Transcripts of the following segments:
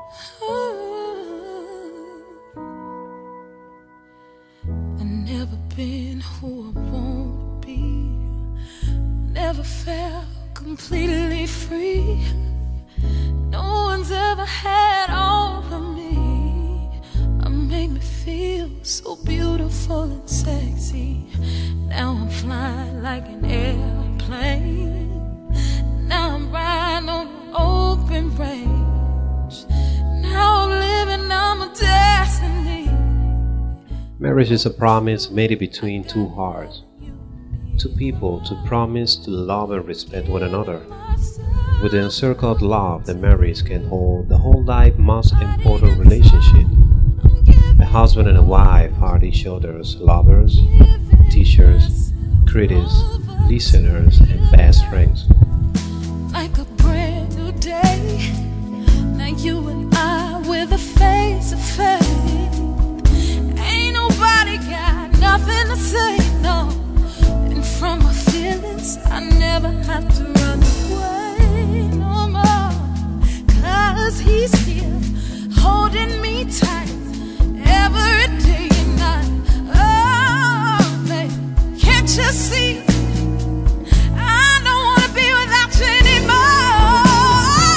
I've never been who I want to be. Never felt completely free. No one's ever had all of me. I made me feel so beautiful and sexy. Now I'm flying like an airplane. Now I'm riding on an open range. Now I'm living on my destiny. Marriage is a promise made between two hearts, two people to promise to love and respect one another. With the encircled love that marriage can hold, the whole life most important relationship. A husband and a wife are each other's lovers, teachers, critics, listeners, and best friends. Like a brand new day, like you and I with a face of faith. Ain't nobody got nothing to say, no. And from my feelings, I never have to run away no more. 'Cause he's here, holding me tight every day and night. Oh, baby, can't you see? I don't wanna be without you anymore.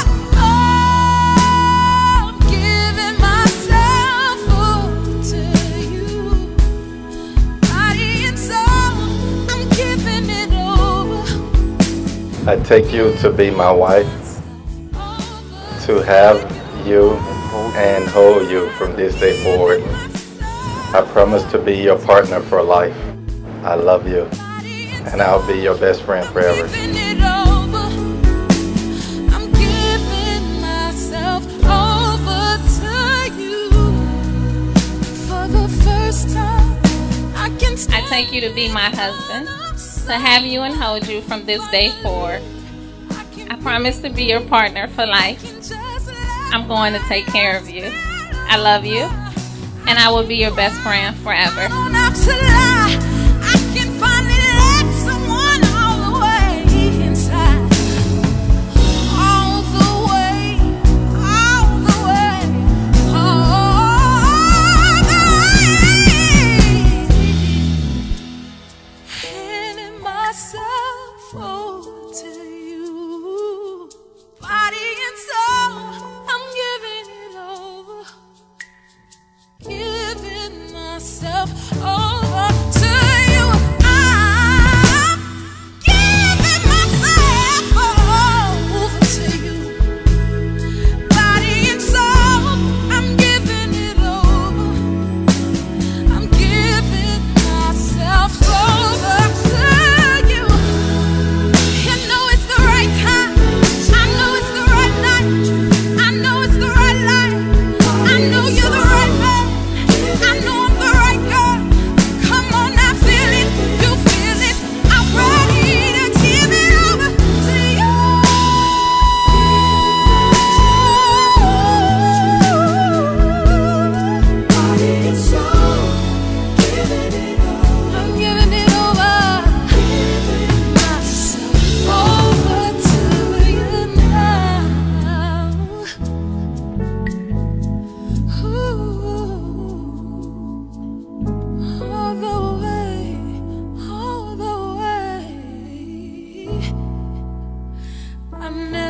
Oh, I'm giving myself over to you, body and soul. I'm giving it over. I take you to be my wife, to have you and hold you from this day forward. I promise to be your partner for life. I love you, and I'll be your best friend forever. I'm giving myself over to you. For the first time, I can I take you to be my husband, to have you and hold you from this day forward. I promise to be your partner for life. I'm going to take care of you. I love you, and I will be your best friend forever. I can finally let someone all the way inside. All the way, all the way, all the way. Handing myself over to you, body and soul. I'm giving it over. Giving myself over to you. I'm giving myself over to you, body and soul. I'm giving it over. I'm giving myself over to you. You know it's the right time. I know it's the right night. I know it's the right life. I know you're the right man. I know I'm the right girl. Come on now, feel it. You feel it. I'm ready to give it over to you. Body and soul, giving it over. I'm giving it over. Giving myself over to you now. All the way, all the way. I'm